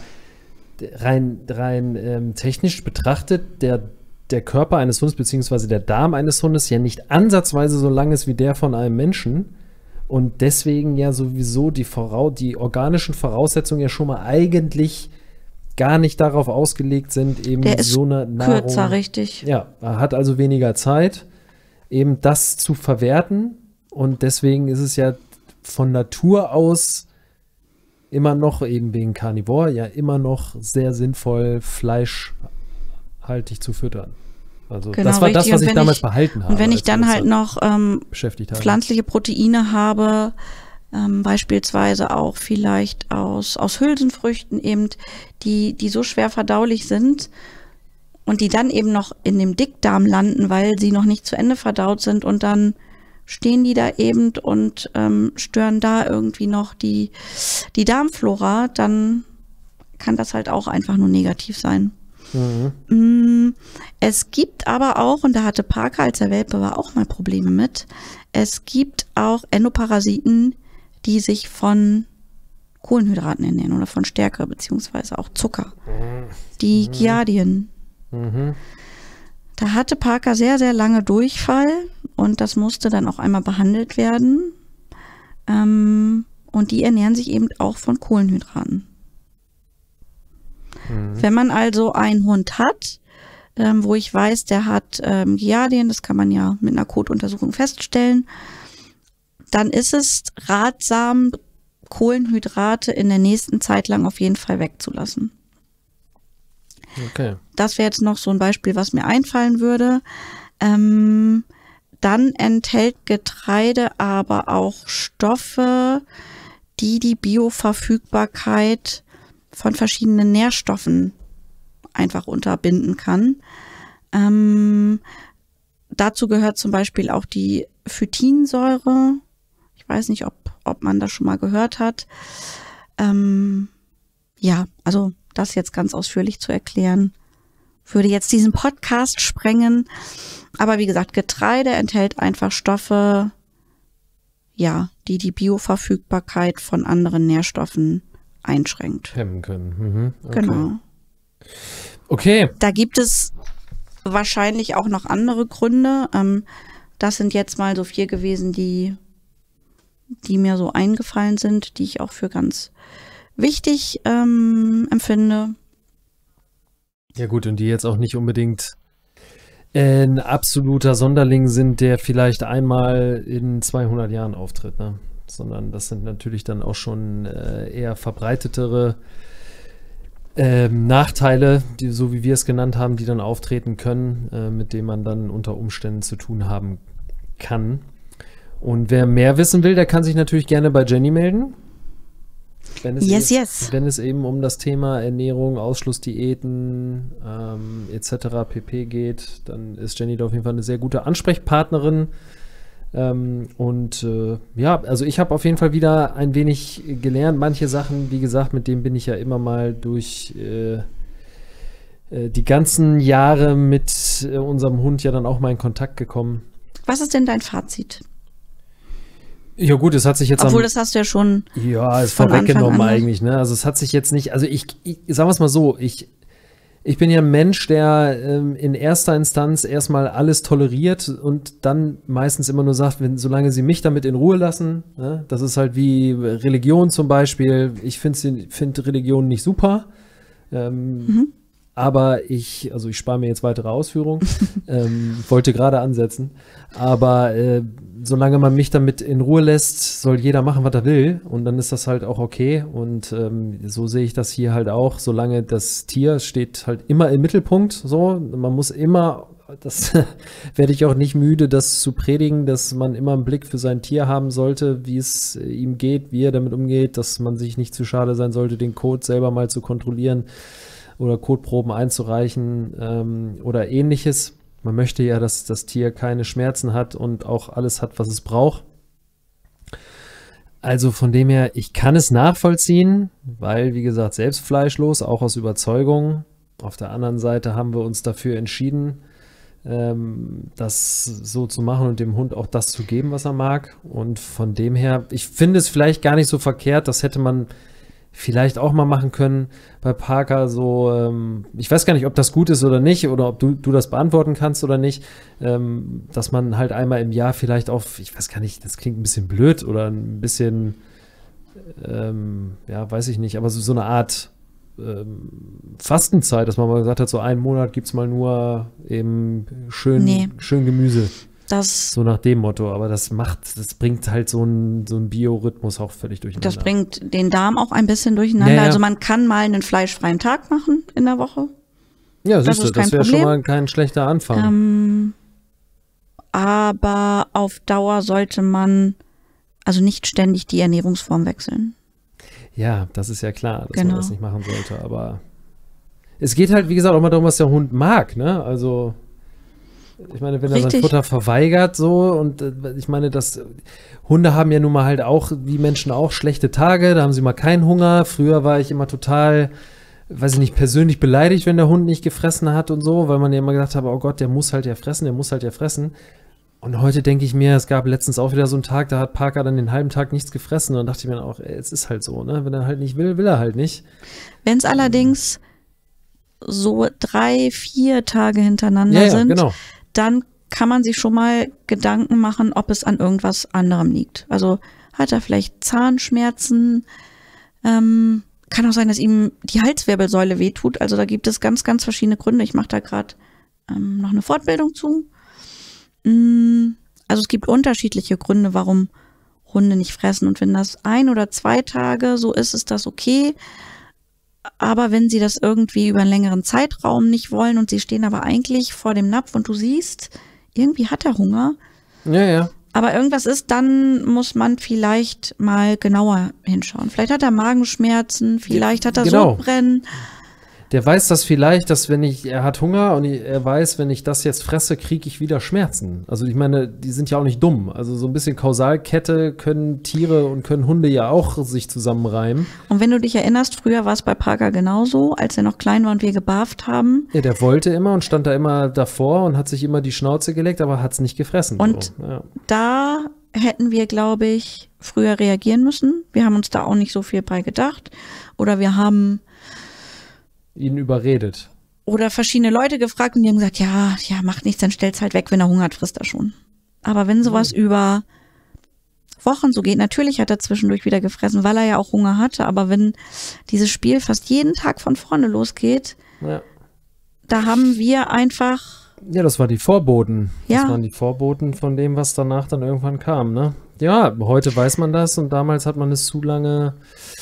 rein technisch betrachtet der Körper eines Hundes beziehungsweise der Darm eines Hundes ja nicht ansatzweise so lang ist wie der von einem Menschen und deswegen ja sowieso die organischen Voraussetzungen ja schon mal eigentlich gar nicht darauf ausgelegt sind, eben der ist so eine Nahrung. Kürzer, richtig. Ja, er hat also weniger Zeit, eben das zu verwerten und deswegen ist es ja von Natur aus immer noch, eben wegen Carnivore, ja immer noch sehr sinnvoll, fleischhaltig zu füttern. Also genau, das war richtig. das, was ich damals behalten habe. Und wenn ich dann halt noch pflanzliche Proteine habe, beispielsweise auch vielleicht aus Hülsenfrüchten eben, die so schwer verdaulich sind und die dann eben noch in dem Dickdarm landen, weil sie noch nicht zu Ende verdaut sind und dann stehen die da eben und stören da irgendwie noch die Darmflora, dann kann das halt auch einfach nur negativ sein. Mhm. Es gibt aber auch, und da hatte Parker, als er Welpe war, auch mal Probleme mit, es gibt auch Endoparasiten, die sich von Kohlenhydraten ernähren oder von Stärke beziehungsweise auch Zucker. Die Giardien. Da hatte Parker sehr, sehr lange Durchfall und das musste dann auch einmal behandelt werden. Und die ernähren sich eben auch von Kohlenhydraten. Wenn man also einen Hund hat, wo ich weiß, der hat Giardien, das kann man ja mit einer Kotuntersuchung feststellen, dann ist es ratsam, Kohlenhydrate in der nächsten Zeit lang auf jeden Fall wegzulassen. Okay. Das wäre jetzt noch so ein Beispiel, was mir einfallen würde. Dann enthält Getreide aber auch Stoffe, die die Bioverfügbarkeit von verschiedenen Nährstoffen einfach unterbinden kann. Dazu gehört zum Beispiel auch die Phytinsäure. Ich weiß nicht, ob man das schon mal gehört hat. Ja, also das jetzt ganz ausführlich zu erklären, würde jetzt diesen Podcast sprengen. Aber wie gesagt, Getreide enthält einfach Stoffe, ja, die die Bioverfügbarkeit von anderen Nährstoffen einschränkt. Hemmen können. Okay. Genau. Okay. Da gibt es wahrscheinlich auch noch andere Gründe. Das sind jetzt mal so 4 gewesen, die mir so eingefallen sind, die ich auch für ganz wichtig empfinde. Ja gut, und die jetzt auch nicht unbedingt ein absoluter Sonderling sind, der vielleicht einmal in 200 Jahren auftritt, ne? Sondern das sind natürlich dann auch schon eher verbreitetere Nachteile, die, so wie wir es genannt haben, die dann auftreten können, mit denen man dann unter Umständen zu tun haben kann. Und wer mehr wissen will, der kann sich natürlich gerne bei Jenny melden. Wenn es eben um das Thema Ernährung, Ausschlussdiäten etc. pp. geht, dann ist Jenny da auf jeden Fall eine sehr gute Ansprechpartnerin. Ja, also ich habe auf jeden Fall wieder ein wenig gelernt. Manche Sachen, wie gesagt, mit denen bin ich ja immer mal durch die ganzen Jahre mit unserem Hund ja dann auch mal in Kontakt gekommen. Was ist denn dein Fazit? Ja gut, es hat sich jetzt... Obwohl, das hast du ja schon... Ja, ist vorweggenommen eigentlich, ne? Also es hat sich jetzt nicht... Also ich sagen wir es mal so, ich bin ja ein Mensch, der in erster Instanz erstmal alles toleriert und dann meistens immer nur sagt, solange sie mich damit in Ruhe lassen, ne? Das ist halt wie Religion zum Beispiel. Ich finde Religion nicht super. Aber ich spare mir jetzt weitere Ausführungen, wollte gerade ansetzen, aber solange man mich damit in Ruhe lässt, soll jeder machen, was er will und dann ist das halt auch okay und so sehe ich das hier halt auch, solange das Tier steht halt immer im Mittelpunkt, so, man muss immer, das werde ich auch nicht müde, das zu predigen, dass man immer einen Blick für sein Tier haben sollte, wie es ihm geht, wie er damit umgeht, dass man sich nicht zu schade sein sollte, den Code selber mal zu kontrollieren, oder Kotproben einzureichen oder ähnliches. Man möchte ja, dass das Tier keine Schmerzen hat und auch alles hat, was es braucht. Also von dem her, ich kann es nachvollziehen, weil, wie gesagt, selbst fleischlos, auch aus Überzeugung. Auf der anderen Seite haben wir uns dafür entschieden, das so zu machen und dem Hund auch das zu geben, was er mag. Und von dem her, ich finde es vielleicht gar nicht so verkehrt, das hätte man vielleicht auch mal machen können bei Parker, so, ich weiß gar nicht, ob das gut ist oder nicht, oder ob du das beantworten kannst oder nicht, dass man halt einmal im Jahr vielleicht auf, ich weiß gar nicht, das klingt ein bisschen blöd oder ein bisschen, ja, weiß ich nicht, aber so eineArt Fastenzeit, dass man mal gesagt hat, so einen Monat gibt es mal nur eben schön Gemüse. So nach dem Motto, aber das bringt halt so einen Biorhythmus auch völlig durcheinander. Das bringt den Darm auch ein bisschen durcheinander. Ja. Also man kann mal einen fleischfreien Tag machen in der Woche. Ja, siehst du, das wäre schon mal kein schlechter Anfang. Aber auf Dauer sollte man also nicht ständig die Ernährungsform wechseln. Ja, das ist ja klar, dass man das nicht machen sollte, aber es geht halt, wie gesagt, auch mal darum, was der Hund mag, ne? Also ich meine, wenn er sein Futter verweigert, so, und ich meine, Hunde haben ja nun mal halt auch, wie Menschen auch, schlechte Tage, da haben sie mal keinen Hunger. Früher war ich immer total, weiß ich nicht, persönlich beleidigt, wenn der Hund nicht gefressen hat und so, weil man ja immer gedacht hat, oh Gott, der muss halt ja fressen. Und heute denke ich mir, es gab letztens auch wieder so einen Tag, da hat Parker dann den halben Tag nichts gefressen. Und dann dachte ich mir auch, ey, es ist halt so, ne? Wenn er halt nicht will, will er halt nicht. Wenn es allerdings so 3, 4 Tage hintereinander sind, genau. Dann kann man sich schon mal Gedanken machen, ob es an irgendwas anderem liegt. Also hat er vielleicht Zahnschmerzen? Kann auch sein, dass ihm die Halswirbelsäule wehtut. Also da gibt es ganz, ganz verschiedene Gründe. Ich mache da gerade noch eine Fortbildung zu. Also es gibt unterschiedliche Gründe, warum Hunde nicht fressen. Und wenn das 1 oder 2 Tage so ist das okay. Aber wenn sie das irgendwie über einen längeren Zeitraum nicht wollen und sie stehen aber eigentlich vor dem Napf und du siehst, irgendwie hat er Hunger. Ja. Aber irgendwas ist, dann muss man vielleicht mal genauer hinschauen. Vielleicht hat er Magenschmerzen, vielleicht hat er Sodbrennen. Der weiß das vielleicht, dass er hat Hunger und er weiß, wenn ich das jetzt fresse, kriege ich wieder Schmerzen. Also ich meine, die sind ja auch nicht dumm. Also so ein bisschen Kausalkette können Tiere und können Hunde ja auch sich zusammenreimen. Und wenn du dich erinnerst, früher war es bei Parker genauso, als er noch klein war und wir gebarft haben. Ja, der wollte immer und stand da immer davor und hat sich immer die Schnauze geleckt, aber hat es nicht gefressen. Und da hätten wir, glaube ich, früher reagieren müssen. Wir haben uns da auch nicht so viel bei gedacht. Oder wir haben ihn überredet. Oder verschiedene Leute gefragt und die haben gesagt, ja, macht nichts, dann stellt's halt weg, wenn er Hunger hat, frisst er schon. Aber wenn sowas über Wochen so geht, natürlich hat er zwischendurch wieder gefressen, weil er ja auch Hunger hatte, aber wenn dieses Spiel fast jeden Tag von vorne losgeht, da haben wir einfach... Ja, das war die Vorboten. Ja. Das waren die Vorboten von dem, was danach dann irgendwann kam, ne? Ja, heute weiß man das und damals hat man es zu lange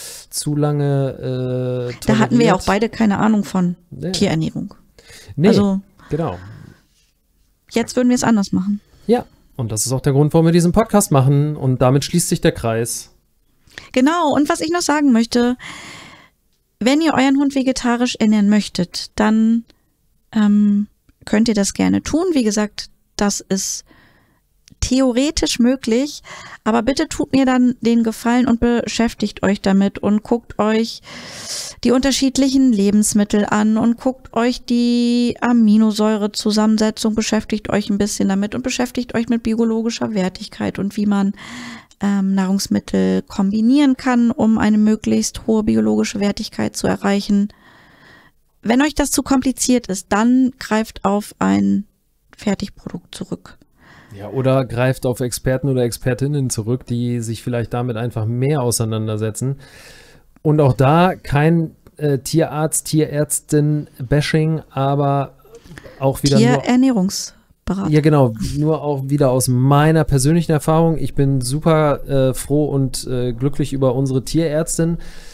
da hatten wir ja auch beide keine Ahnung von Tierernährung. Nee, also, genau. Jetzt würden wir es anders machen. Ja, und das ist auch der Grund, warum wir diesen Podcast machen und damit schließt sich der Kreis. Genau, und was ich noch sagen möchte, wenn ihr euren Hund vegetarisch ernähren möchtet, dann könnt ihr das gerne tun. Wie gesagt, das ist theoretisch möglich, aber bitte tut mir dann den Gefallen und beschäftigt euch damit und guckt euch die unterschiedlichen Lebensmittel an und guckt euch die Aminosäurezusammensetzung, beschäftigt euch ein bisschen damit und beschäftigt euch mit biologischer Wertigkeit und wie man Nahrungsmittel kombinieren kann, um eine möglichst hohe biologische Wertigkeit zu erreichen. Wenn euch das zu kompliziert ist, dann greift auf ein Fertigprodukt zurück. Ja, oder greift auf Experten oder Expertinnen zurück, die sich vielleicht damit einfach mehr auseinandersetzen. Und auch da kein Tierarzt, Tierärztin-Bashing, aber auch wieder Tierernährungsberater. Ja, genau. Nur auch wieder aus meiner persönlichen Erfahrung. Ich bin super froh und glücklich über unsere Tierärztin.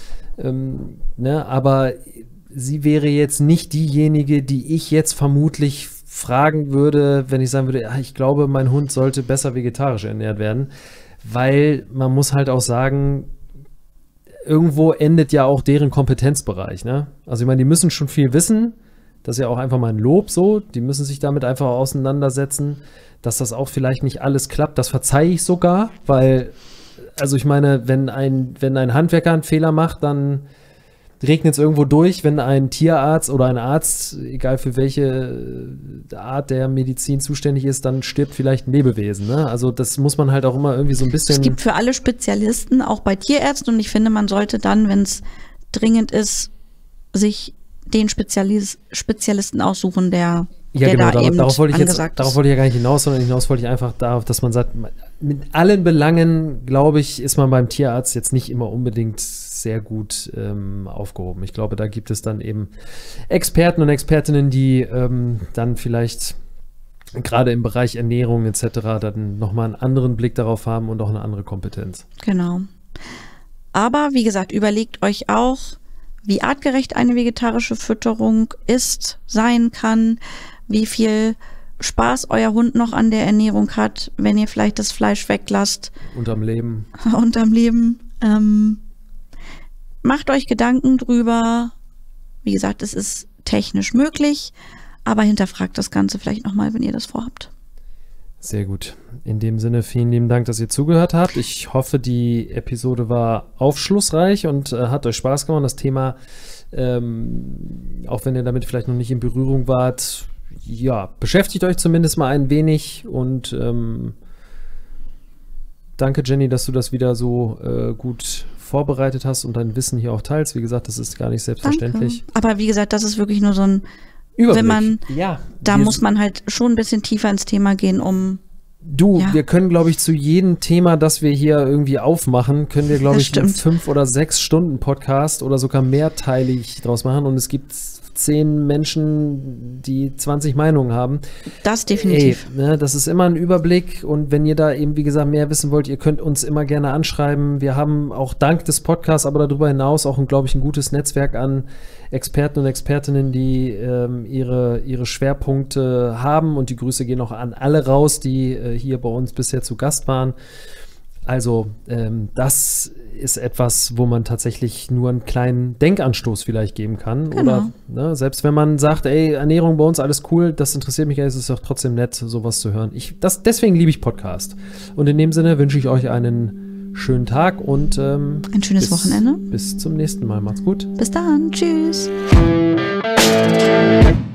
Aber sie wäre jetzt nicht diejenige, die ich jetzt vermutlich fragen würde, wenn ich sagen würde, ich glaube, mein Hund sollte besser vegetarisch ernährt werden, weil man muss halt auch sagen, irgendwo endet ja auch deren Kompetenzbereich, ne? Also ich meine, die müssen schon viel wissen, das ist ja auch einfach mal ein Lob so, die müssen sich damit einfach auseinandersetzen, dass das auch vielleicht nicht alles klappt, das verzeihe ich sogar, weil, also ich meine, wenn ein Handwerker einen Fehler macht, dann regnet es irgendwo durch, wenn ein Tierarzt oder ein Arzt, egal für welche Art der Medizin zuständig ist, dann stirbt vielleicht ein Lebewesen. Ne? Also das muss man halt auch immer irgendwie so ein bisschen... Es gibt für alle Spezialisten, auch bei Tierärzten, und ich finde, man sollte dann, wenn es dringend ist, sich den Spezialisten aussuchen, der genau, da eben darauf wollte ich ja gar nicht hinaus, sondern hinaus wollte ich einfach darauf, dass man sagt, mit allen Belangen, glaube ich, ist man beim Tierarzt jetzt nicht immer unbedingt sehr gut aufgehoben. Ich glaube, da gibt es dann eben Experten und Expertinnen, die dann vielleicht gerade im Bereich Ernährung etc. dann nochmal einen anderen Blick darauf haben und auch eine andere Kompetenz. Genau. Aber wie gesagt, überlegt euch auch, wie artgerecht eine vegetarische Fütterung sein kann, wie viel Spaß euer Hund noch an der Ernährung hat, wenn ihr vielleicht das Fleisch weglasst. Unterm Leben. Macht euch Gedanken drüber. Wie gesagt, es ist technisch möglich, aber hinterfragt das Ganze vielleicht nochmal, wenn ihr das vorhabt. Sehr gut. In dem Sinne, vielen lieben Dank, dass ihr zugehört habt. Ich hoffe, die Episode war aufschlussreich und hat euch Spaß gemacht. Das Thema, auch wenn ihr damit vielleicht noch nicht in Berührung wart, ja, beschäftigt euch zumindest mal ein wenig und danke, Jenny, dass du das wieder so gut vorbereitet hast und dein Wissen hier auch teilst. Wie gesagt, das ist gar nicht selbstverständlich. Danke. Aber wie gesagt, das ist wirklich nur so ein Überblick. Wenn man, ja, da muss man halt schon ein bisschen tiefer ins Thema gehen, wir können, glaube ich, zu jedem Thema, das wir hier irgendwie aufmachen, können wir, glaube ich, einen 5 oder 6 Stunden Podcast oder sogar mehrteilig draus machen. Und es gibt 10 Menschen, die 20 Meinungen haben. Das definitiv. Das ist immer ein Überblick. Und wenn ihr da eben, wie gesagt, mehr wissen wollt, ihr könnt uns immer gerne anschreiben. Wir haben auch dank des Podcasts, aber darüber hinaus auch, glaube ich, ein gutes Netzwerk an Experten und Expertinnen, die ihre Schwerpunkte haben. Und die Grüße gehen auch an alle raus, die hier bei uns bisher zu Gast waren. Also das ist etwas, wo man tatsächlich nur einen kleinen Denkanstoß vielleicht geben kann. Genau. Oder selbst wenn man sagt, ey, Ernährung bei uns, alles cool, das interessiert mich, es ist doch trotzdem nett, sowas zu hören. Deswegen liebe ich Podcast. Und in dem Sinne wünsche ich euch einen schönen Tag und ein schönes Wochenende. Bis zum nächsten Mal. Macht's gut. Bis dann. Tschüss.